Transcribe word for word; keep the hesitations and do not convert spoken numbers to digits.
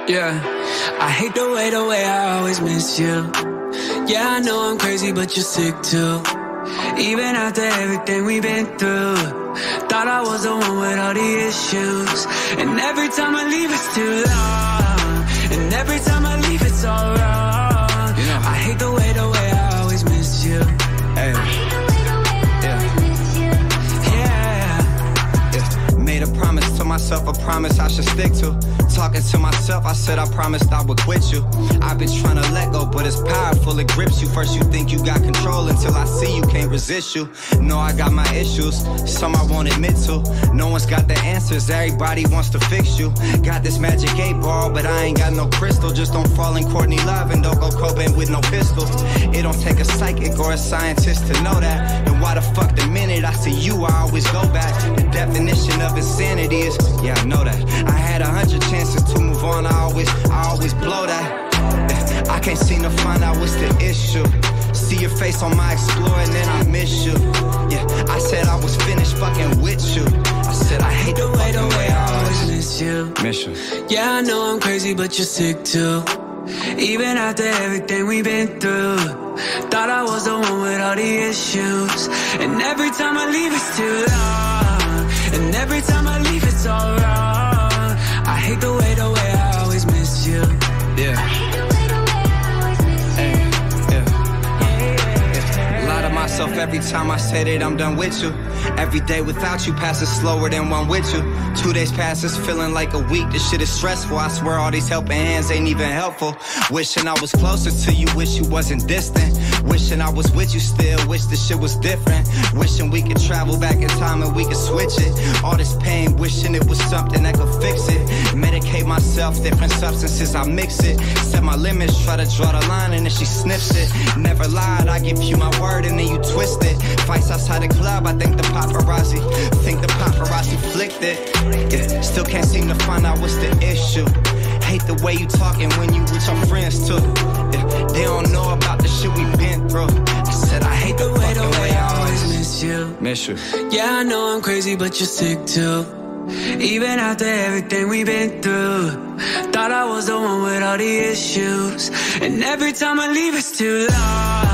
Yeah, I hate the way, the way I always miss you. Yeah, I know I'm crazy, but you're sick too. Even after everything we've been through, thought I was the one with all the issues. And every time I leave, it's too long. And every time I leave, it's all wrong. You know, I hate the way, the way I always miss you. Hey. I hate the way, the way I yeah. always miss you. Yeah. yeah. Made a promise to myself, a promise I should stick to. Talking to myself, I said I promised I would quit you. I've been trying to let go, but it's powerful, it grips you. First you think you got control until I see you can't resist you. Know I got my issues, some I won't admit to. No one's got the answers, everybody wants to fix you. Got this magic eight ball, but I ain't got no crystal. Just don't fall in Courtney Love and don't go Cobain with no pistol. It don't take a psychic or a scientist to know that. And why the fuck the minute I see you, I always go back. The definition of insanity is, yeah, I know that. I had a hundred chances to move on, I always, I always blow that. I can't seem to find out what's the issue. See your face on my Explorer and then I miss you. Yeah, I said I was finished fucking with you. I said I hate the way, the way I always miss you. Miss you. Yeah, I know I'm crazy, but you're sick too. Even after everything we've been through, thought I was the one with all the issues. And every time I leave, it's too long. And every time I leave, it's all wrong. I hate the way, the way I always miss you. Yeah. I hate the way, the way I always miss you. Yeah. Yeah. Yeah. Lie to myself every time I say that I'm done with you. Every day without you passes slower than one with you. Two days passes feeling like a week. This shit is stressful. I swear all these helping hands ain't even helpful. Wishing I was closer to you. Wish you wasn't distant. Wishing I was with you still. Wish this shit was different. Wishing we could travel back in time and we could switch it. All this pain. Wishing it was something that could fix it. Medicate myself. Different substances I mix it. Set my limits. Try to draw the line and then she sniffs it. Never lied. I give you my word and then you twist it. Fights outside the club. I think the paparazzi, think the paparazzi flicked it. Yeah, still can't seem to find out what's the issue. Hate the way you talking when you with your friends too. Yeah, they don't know about the shit we been through. I said I hate the way, the way I always miss you. Miss you. Yeah, I know I'm crazy, but you're sick too. Even after everything we've been through, thought I was the one with all the issues. And every time I leave, it's too long.